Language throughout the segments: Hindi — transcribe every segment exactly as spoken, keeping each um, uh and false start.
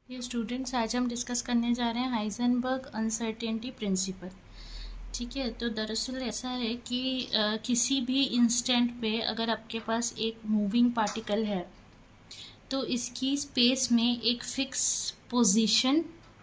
ये स्टूडेंट्स, आज हम डिस्कस करने जा रहे हैं हाइजेनबर्ग अनसर्टेनिटी प्रिंसिपल। ठीक है, तो दरअसल ऐसा है कि आ, किसी भी इंस्टेंट पे अगर आपके पास एक मूविंग पार्टिकल है तो इसकी स्पेस में एक फिक्स पोजीशन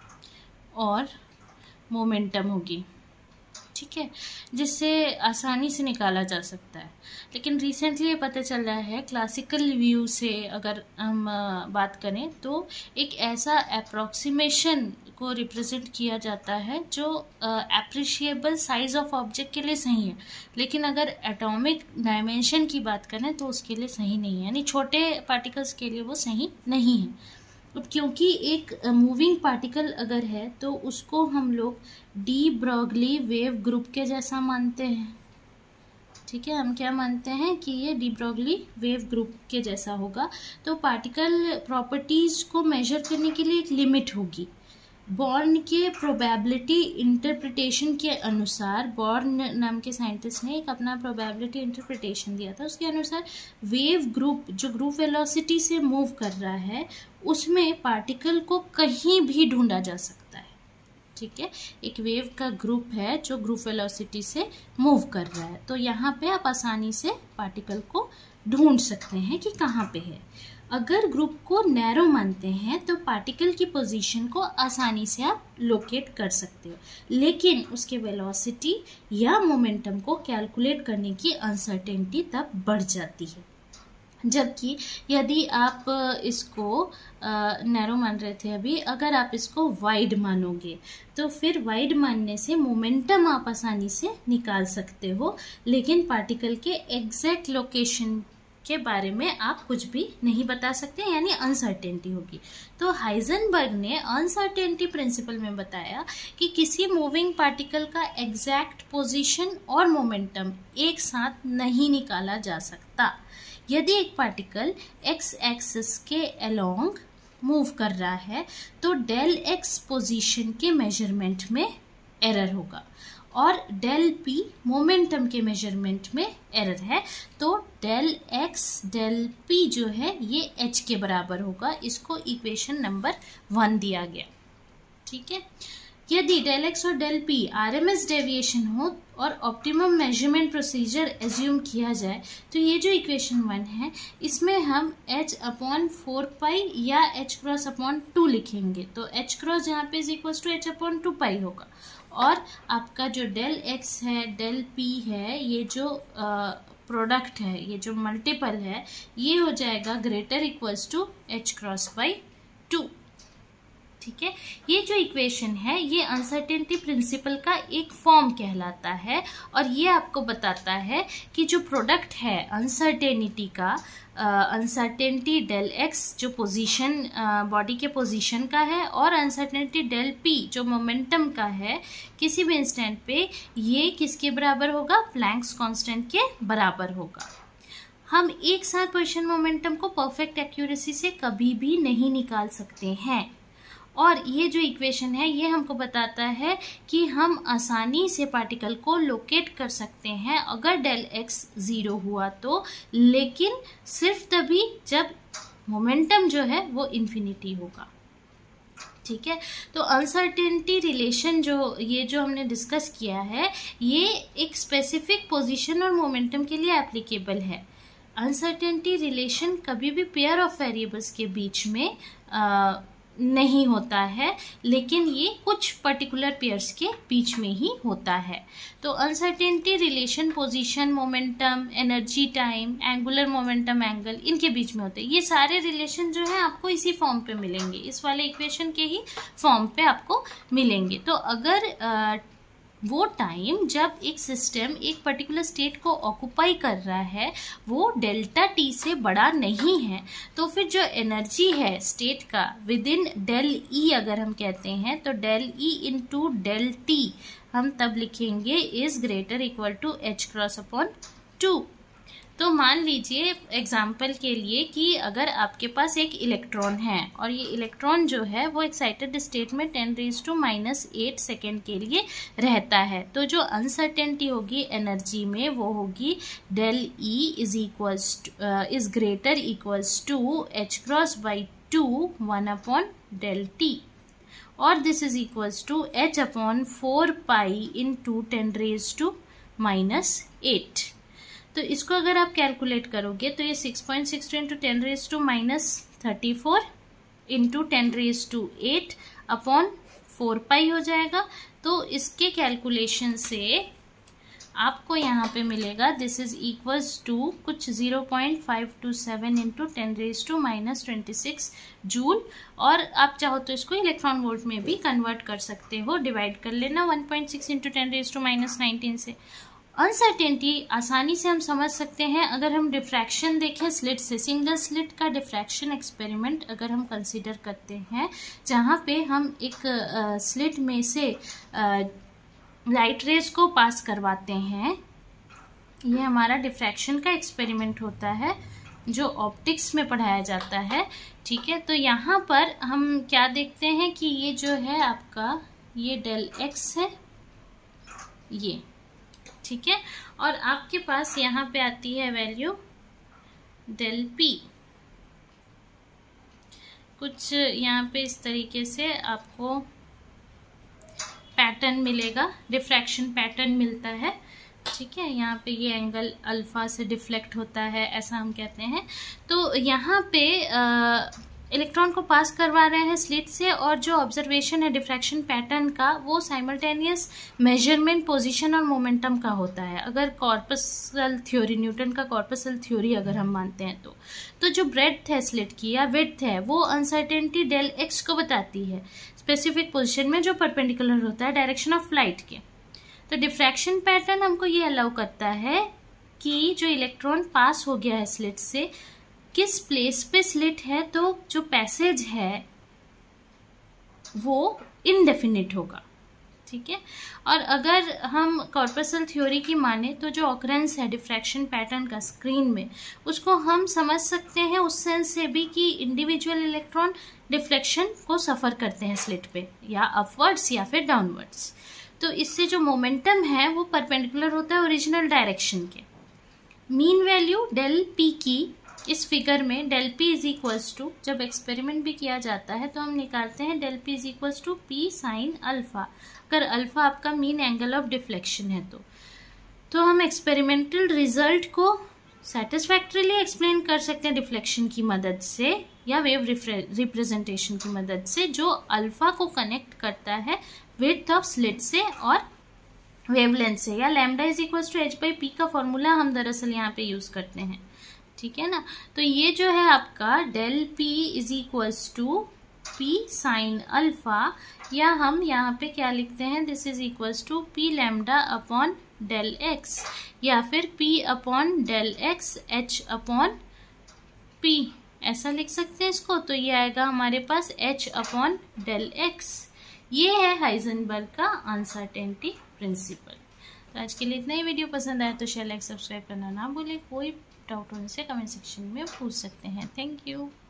और मोमेंटम होगी। ठीक है, जिससे आसानी से निकाला जा सकता है। लेकिन रिसेंटली ये पता चल रहा है, क्लासिकल व्यू से अगर हम बात करें तो एक ऐसा अप्रोक्सीमेशन को रिप्रेजेंट किया जाता है जो एप्रिशिएबल साइज ऑफ ऑब्जेक्ट के लिए सही है, लेकिन अगर एटॉमिक डायमेंशन की बात करें तो उसके लिए सही नहीं है, यानी छोटे पार्टिकल्स के लिए वो सही नहीं है। अब क्योंकि एक मूविंग पार्टिकल अगर है तो उसको हम लोग डी ब्रॉगली वेव ग्रुप के जैसा मानते हैं। ठीक है, हम क्या मानते हैं कि ये डी ब्रॉगली वेव ग्रुप के जैसा होगा। तो पार्टिकल प्रॉपर्टीज को मेजर करने के लिए एक लिमिट होगी। बॉर्न के प्रोबेबिलिटी इंटरप्रिटेशन के अनुसार, बॉर्न नाम के साइंटिस्ट ने एक अपना प्रोबेबिलिटी इंटरप्रिटेशन दिया था, उसके अनुसार वेव ग्रुप जो ग्रुप वेलोसिटी से मूव कर रहा है उसमें पार्टिकल को कहीं भी ढूंढा जा सकता है। ठीक है, एक वेव का ग्रुप है जो ग्रुप वेलोसिटी से मूव कर रहा है, तो यहाँ पे आप आसानी से पार्टिकल को ढूंढ सकते हैं कि कहाँ पे है। अगर ग्रुप को नैरो मानते हैं तो पार्टिकल की पोजीशन को आसानी से आप लोकेट कर सकते हो, लेकिन उसके वेलोसिटी या मोमेंटम को कैलकुलेट करने की अनसर्टेनिटी तब बढ़ जाती है। जबकि यदि आप इसको नैरो मान रहे थे अभी, अगर आप इसको वाइड मानोगे तो फिर वाइड मानने से मोमेंटम आप आसानी से निकाल सकते हो, लेकिन पार्टिकल के एग्जैक्ट लोकेशन के बारे में आप कुछ भी नहीं बता सकते, यानी अनसर्टेनिटी होगी। तो हाइजेनबर्ग ने अनसर्टेनिटी प्रिंसिपल में बताया कि किसी मूविंग पार्टिकल का एग्जैक्ट पोजीशन और मोमेंटम एक साथ नहीं निकाला जा सकता। यदि एक पार्टिकल एक्स एक्सिस के अलोंग मूव कर रहा है तो डेल एक्स पोजीशन के मेजरमेंट में एरर होगा और डेल पी मोमेंटम के मेजरमेंट में एरर है, तो डेल एक्स डेल पी जो है ये एच के बराबर होगा। इसको इक्वेशन नंबर वन दिया गया। ठीक है, यदि डेल एक्स और डेल पी आरएमएस डेविएशन हो और ऑप्टिमम मेजरमेंट प्रोसीजर एज्यूम किया जाए तो ये जो इक्वेशन वन है इसमें हम एच अपॉन फोर पाई या एच क्रॉस अपॉन टू लिखेंगे। तो एच क्रॉस यहाँ पे is equal to h upon two pi होगा, और आपका जो डेल एक्स है डेल पी है, ये जो प्रोडक्ट uh, है, ये जो मल्टीपल है, ये हो जाएगा greater equals to h cross by two. ठीक है, ये जो इक्वेशन है ये अनसर्टेनिटी प्रिंसिपल का एक फॉर्म कहलाता है, और ये आपको बताता है कि जो प्रोडक्ट है अनसर्टेनिटी का, अनसर्टेनिटी डेल एक्स जो पोजीशन बॉडी के पोजीशन का है और अनसर्टेनिटी डेल पी जो मोमेंटम का है, किसी भी इंस्टेंट पे ये किसके बराबर होगा? प्लैंक्स कांस्टेंट के बराबर होगा। हम एक साथ पोजीशन मोमेंटम को परफेक्ट एक्यूरेसी से कभी भी नहीं निकाल सकते हैं, और ये जो इक्वेशन है ये हमको बताता है कि हम आसानी से पार्टिकल को लोकेट कर सकते हैं अगर डेल एक्स ज़ीरो हुआ तो, लेकिन सिर्फ तभी जब मोमेंटम जो है वो इन्फिनिटी होगा। ठीक है, तो अनसर्टेनिटी रिलेशन जो ये जो हमने डिस्कस किया है ये एक स्पेसिफिक पोजीशन और मोमेंटम के लिए एप्लीकेबल है। अनसर्टेनिटी रिलेशन कभी भी पेयर ऑफ वेरिएबल्स के बीच में आ, नहीं होता है, लेकिन ये कुछ पर्टिकुलर पेयर्स के बीच में ही होता है। तो uncertainty relation position, momentum, energy, time, angular momentum, angle, इनके बीच में होते हैं। ये सारे रिलेशन जो है आपको इसी फॉर्म पे मिलेंगे, इस वाले इक्वेशन के ही फॉर्म पे आपको मिलेंगे। तो अगर आ, वो टाइम जब एक सिस्टम एक पर्टिकुलर स्टेट को ऑक्यूपाई कर रहा है वो डेल्टा टी से बड़ा नहीं है, तो फिर जो एनर्जी है स्टेट का विद इन डेल ई अगर हम कहते हैं तो del E into del t हम तब लिखेंगे is greater equal to h cross upon two. तो मान लीजिए एग्जाम्पल के लिए कि अगर आपके पास एक इलेक्ट्रॉन है और ये इलेक्ट्रॉन जो है वो एक्साइटेड स्टेट में ten raise to minus eight second के लिए रहता है, तो जो अनसर्टेनिटी होगी एनर्जी में वो होगी del E is equals is greater equals to h cross by two one upon del t, और this is equals to h upon four pi into ten raise to minus eight. तो इसको अगर आप कैलकुलेट करोगे तो ये six point six two into ten raise to minus thirty four into ten raise to eight upon four pi हो जाएगा। तो इसके कैलकुलेशन से आपको यहाँ पे मिलेगा दिस इज इक्वल्स टू कुछ zero point five two seven into ten raise to minus twenty six joule, और आप चाहो तो इसको इलेक्ट्रॉन वोल्ट में भी कन्वर्ट कर सकते हो, डिवाइड कर लेना one point six into ten raise to minus nineteen से। अनसर्टेनिटी आसानी से हम समझ सकते हैं अगर हम डिफ्रैक्शन देखें स्लिट से। सिंगल स्लिट का डिफ्रैक्शन एक्सपेरिमेंट अगर हम कंसीडर करते हैं जहाँ पे हम एक स्लिट में से लाइट रेज को पास करवाते हैं, ये हमारा डिफ्रैक्शन का एक्सपेरिमेंट होता है जो ऑप्टिक्स में पढ़ाया जाता है। ठीक है, तो यहाँ पर हम क्या देखते हैं कि ये जो है आपका ये डेल एक्स है ये, ठीक है, और आपके पास यहाँ पे आती है वैल्यू डेल पी, कुछ यहाँ पे इस तरीके से आपको पैटर्न मिलेगा, डिफ्रैक्शन पैटर्न मिलता है। ठीक है, यहाँ पे ये एंगल अल्फा से डिफ्लेक्ट होता है ऐसा हम कहते हैं। तो यहाँ पे इलेक्ट्रॉन को पास करवा रहे हैं स्लिट से, और जो ऑब्जर्वेशन है डिफ्रैक्शन पैटर्न का वो साइमल्टेनियस मेजरमेंट पोजीशन और मोमेंटम का होता है। अगर कॉर्पसल थ्योरी, न्यूटन का कॉर्पसल थ्योरी अगर हम मानते हैं तो तो जो ब्रेड्थ है स्लिट की या विड्थ है वो अनसर्टेनिटी डेल एक्स को बताती है स्पेसिफिक पोजीशन में जो परपेंडिकुलर होता है डायरेक्शन ऑफ लाइट के। तो डिफ्रैक्शन पैटर्न हमको ये अलाउ करता है कि जो इलेक्ट्रॉन पास हो गया है स्लिट से किस प्लेस पे स्लिट है, तो जो पैसेज है वो इनडेफिनिट होगा। ठीक है, और अगर हम कॉर्पसल थ्योरी की माने तो जो ऑकरेंस है डिफ्रैक्शन पैटर्न का स्क्रीन में उसको हम समझ सकते हैं उस सेंस से भी कि इंडिविजुअल इलेक्ट्रॉन डिफ्लेक्शन को सफर करते हैं स्लिट पे, या अपवर्ड्स या फिर डाउनवर्ड्स। तो इससे जो मोमेंटम है वो परपेंडिकुलर होता है ओरिजिनल डायरेक्शन के। मीन वैल्यू डेल पी की इस फिगर में del p is equals to, जब एक्सपेरिमेंट भी किया जाता है तो हम निकालते हैं del p is equals to p sine alpha, अगर अल्फा आपका मीन एंगल ऑफ डिफ्लेक्शन है तो तो हम एक्सपेरिमेंटल रिजल्ट को सेटिस्फैक्टरीली एक्सप्लेन कर सकते हैं डिफ्लेक्शन की मदद से या वेव रिप्रेजेंटेशन की मदद से, जो अल्फा को कनेक्ट करता है विड्थ ऑफ स्लिट से और वेवलेंथ से, या lambda is equals to h by p का फॉर्मूला हम दरअसल यहाँ पे यूज करते हैं। ठीक है ना, तो ये जो है आपका del p is equals to p sine alpha, या हम यहाँ पे क्या लिखते हैं this is equals to p lambda upon del x, या फिर p upon del x h upon p, ऐसा लिख सकते हैं इसको। तो ये आएगा हमारे पास एच अपॉन डेल एक्स। ये है हाइजेनबर्ग का अनसर्टेनिटी प्रिंसिपल। तो आज के लिए इतना ही। वीडियो पसंद आया तो शेयर लाइक सब्सक्राइब करना ना भूलें। कोई डाउट होने से कमेंट सेक्शन में पूछ सकते हैं। Thank you.